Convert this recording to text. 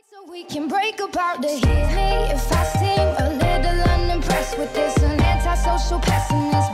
So we can break apart the hit me if I seem a little unimpressed with this, an antisocial pessimist.